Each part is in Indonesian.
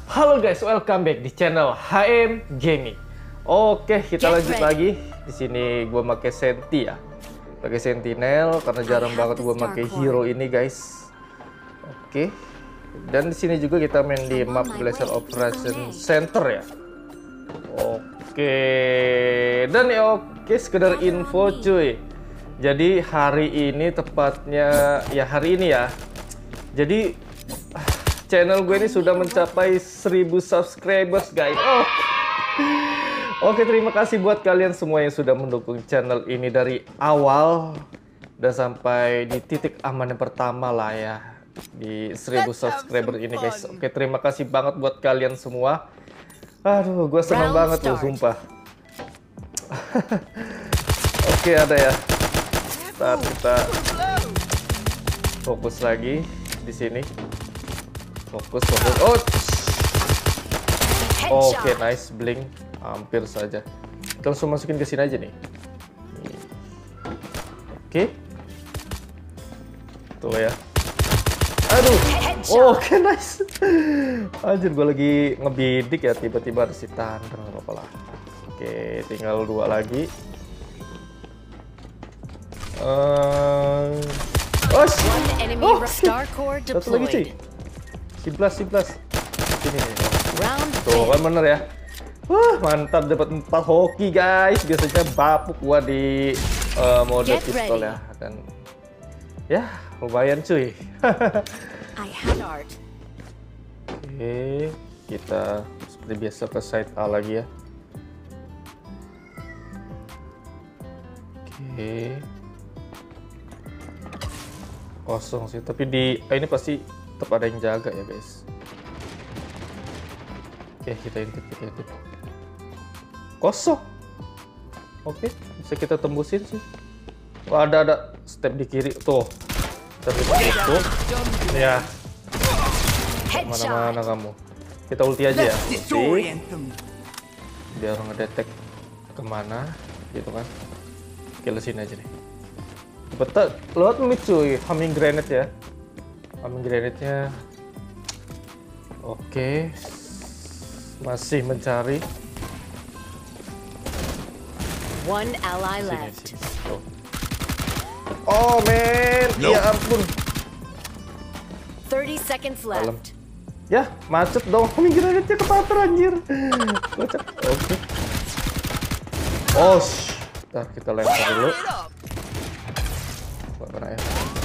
Halo guys, welcome back di channel HM Gaming. Oke, kita lanjut lagi. Di sini gue pakai Senti ya. Pakai Sentinel karena jarang banget gue pakai hero ini, guys. Oke. Dan di sini juga kita main di map Blazer Operation Center ya. Oke. Dan ya oke, sekedar info cuy. Jadi hari ini tepatnya ya hari ini ya. Jadi channel gue ini sudah mencapai 1000 subscribers guys. Oke, terima kasih buat kalian semua yang sudah mendukung channel ini dari awal dan sampai di titik aman yang pertama lah ya, di 1000 subscriber ini guys. Oke, terima kasih banget buat kalian semua. Aduh, gue senang banget loh, sumpah. Oke, ada ya. Saat kita fokus lagi di sini. Fokus. Oh, oke, nice blink, hampir saja. Kita langsung masukin ke sini aja nih. Oke, tuh ya. Aduh, oke, nice. Anjir, gue lagi ngebidik ya, tiba-tiba ada si Thunder, nggak apa-apa lah. Oke, tinggal 2 lagi. Satu lagi cuy. 11. Sini nih. Tuh kan bener ya. Wah, mantap, dapat 4 hoki guys. Biasanya bapuk gua di mode pistol ya. Dan ya lumayan cuy. Oke, kita seperti biasa ke side A lagi ya. Oke, kosong sih, tapi di ini pasti tetap ada yang jaga ya guys. Oke, kita intip. Kosong. Oke, bisa kita tembusin sih. Wah, ada step di kiri tuh. Step di kiri tuh. Ya. Mana-mana kamu. Kita ulti aja ya. Ulti. Biar ngedetek kemana gitu kan. Kilesin aja nih. Betul, lewat mid cuy, homing grenade ya. Homing grenade-nya. Oke. Masih mencari. One ally left. Oh man, ya ampun. 30 seconds left. Ya, macet dong. Homing grenade-nya kepater anjir. Kocak. Oke. Oh, ntar kita lempar dulu. Mana ya?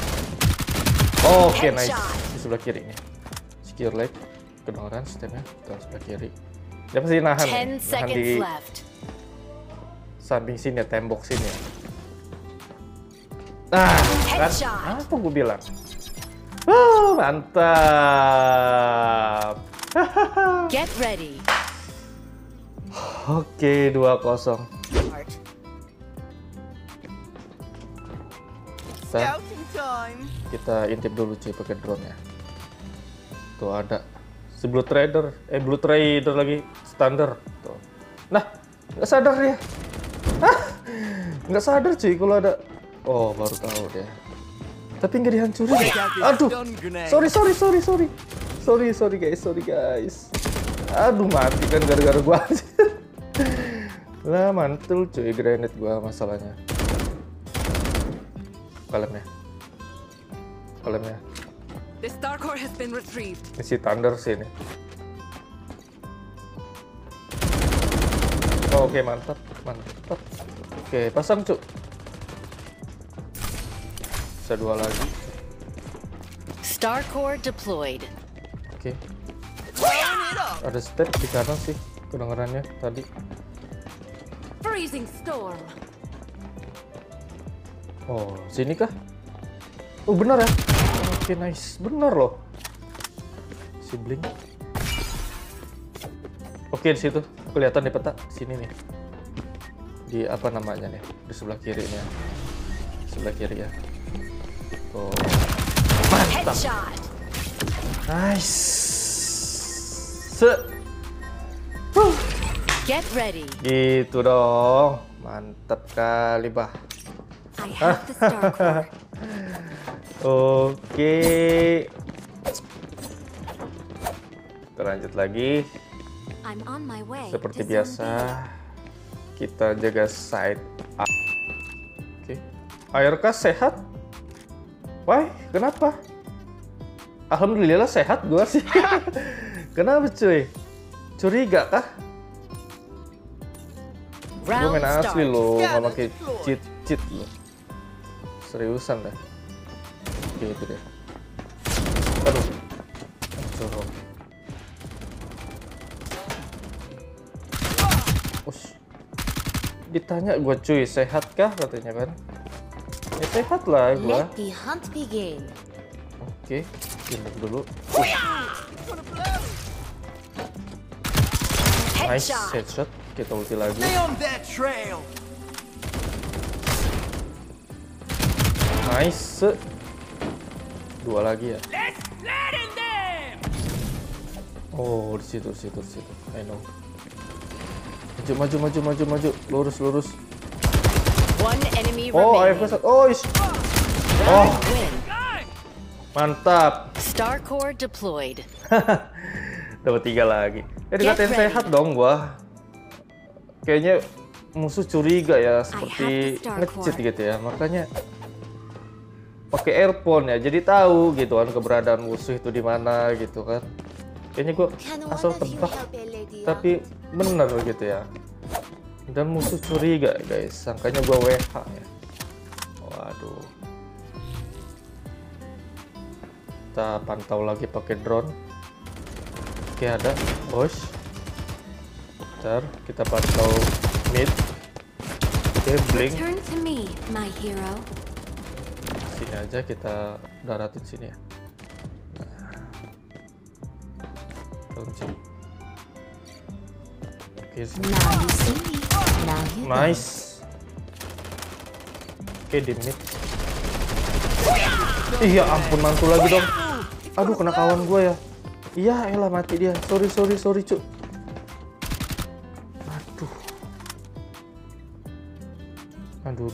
Oke, nice. Di sebelah kiri nih. Secure leg. Kedengeran stepnya. Kita sebelah kiri. Dia pasti nahan. Nahan di samping sini ya, tembok sini ya. Nah, kan? Apa gue bilang? Mantap. Get ready. Oke, 2-0. Kita intip dulu cuy pakai drone ya. Tuh ada si Blue Trader, Blue Trader lagi standar tuh. Nah, nggak sadar dia. Nggak sadar cuy kalau ada. Oh, baru tahu deh. Tapi nggak dihancurin. Aduh, sorry guys. Aduh, mati kan gara-gara gua. Lah, mantul cuy granite gua masalahnya. Kalemnya. The Star Core has been retrieved. Isi Thunder sini. Oh, oke, mantap. Oke, pasang cuk. Bisa 2 lagi. Star Core deployed. Oke. Ada step di kanan sih kedengarannya tadi. Freezing storm. Oh, sini kah? Oh, benar ya? Oke, nice. Benar loh. Si blink. Oke, di situ. Kelihatan di peta. Sini nih. Di apa namanya nih? Di sebelah kiri nih ya. Sebelah kiri ya. Oh. Mantap. Nice. Get ready. Gitu dong. Mantap kali, bah. I have the Star Core. Oke. Kita lanjut lagi. I'm on my way. Seperti to biasa, kita jaga side A. Oke. ARK sehat? Why? Kenapa? Alhamdulillah sehat gua sih. Kenapa cuy? Curiga kah? Gue Round main asli start. loh, nggak pakai cheat loh. Seriusan dah. Oke, itu deh. Aduh. Aduh. Ush. Ditanya gue cuy, sehat kah katanya kan? Ya sehat lah gue. Let the hunt begin. Oke, pindah dulu. Nice headshot. Kita ulti lagi. Nice. Dua lagi ya. Oh, di situ. I know. Maju. Lurus. One enemy Oh, remaining. AFK. Oh, Round win. mantap. Star Core deployed. Dapat 3 lagi. Dikatain Get ready. sehat dong gua. Kayaknya musuh curiga ya, seperti have the star nge-cheat core. gitu ya. Makanya pakai earphone ya, jadi tahu gitu kan keberadaan musuh itu di mana gitu kan. Kayaknya gua asal tebak, tapi bener gitu ya. Dan musuh curiga guys, sangkanya gua WH ya. Waduh. Kita pantau lagi pakai drone. Oke, ada bos. Bentar, kita pantau mid. Oke, blink. Turn to me, my hero. Sini aja kita daratin sini ya. Launching. Oke, sini. Now you see me. Now you Nice. Oke, di mid. Iya ampun, mantul lagi dong. Aduh, kena kawan gue ya. Iya, elah mati dia. Sorry, cuk. Aduh.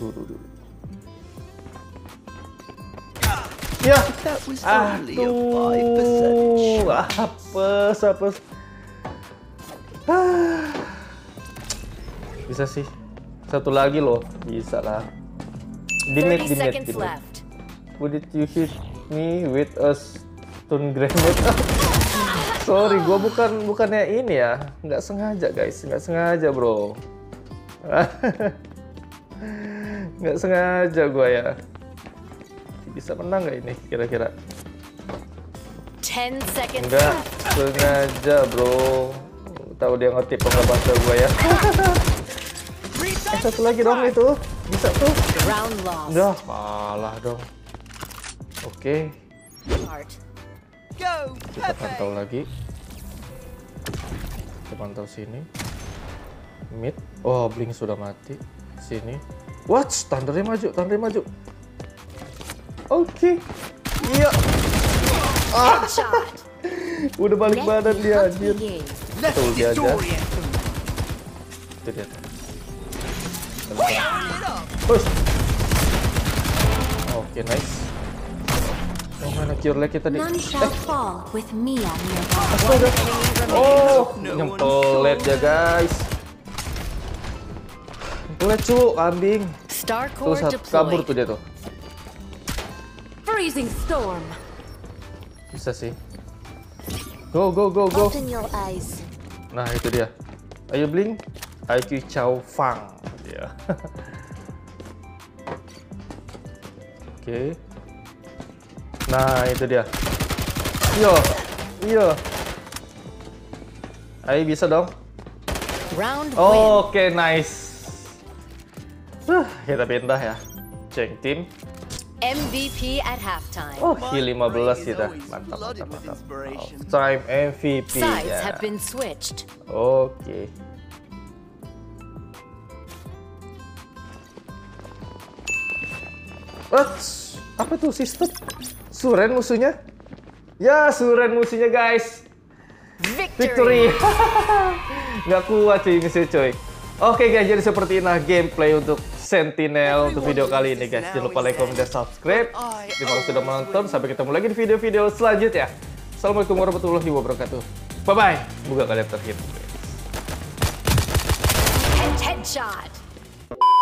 Ya. Aduh. Apes. Bisa sih. Satu lagi loh. Bisa lah. Di 30 mid seconds gitu. left. Would you hit me with a stun grenade? Sorry, gua bukannya ini ya. Nggak sengaja guys. Nggak sengaja bro. Nggak sengaja gua ya. Bisa menang nggak ini kira-kira? 10 seconds Nggak left. sengaja bro. Tahu dia ngetip pengebasa gua ya. Satu lagi dong itu. Bisa tuh. Round lost. Udah, kalah dong. Oke, Start. kita pantau lagi. Kita pantau sini. Mid. Oh, blink sudah mati. Sini. What? Thundernya maju. Oke. Iya. Headshot. Udah balik Let badan the dia hunt anjir. begin. Betul dia aja. Itu dia. Push. Oke, nice. Oh, mana cure lag kita tadi? None shall fall with me on your back. Astaga. Oh, nyempelet ya guys. Nyempelet cu, kambing. Star Tuh Core kabur tuh deployed. dia tuh. Freezing storm. Bisa sih. Go. Open your eyes. Nah, itu dia. Ayo blink. IQ Chow Fang. Ya. Oke. Nah, itu dia. Iya. Ayo bisa dong. Round win. Oke, nice. Kita pindah ya. Ceng tim. MVP at halftime. Oh, kill 15 kita. Mantap. Time MVP Sides ya. have been switched. Oke. Apa tuh sistem? Suren musuhnya? Ya, Suren musuhnya guys. Victory. Nggak kuat cuy misi cuy. Oke guys, jadi seperti ini gameplay untuk Sentinel untuk video kali ini guys. Jangan lupa like, comment, dan subscribe. Terima kasih sudah menonton. Sampai ketemu lagi di video-video selanjutnya. Assalamualaikum warahmatullahi wabarakatuh. Bye-bye. Semoga kalian terhibur. Headshot.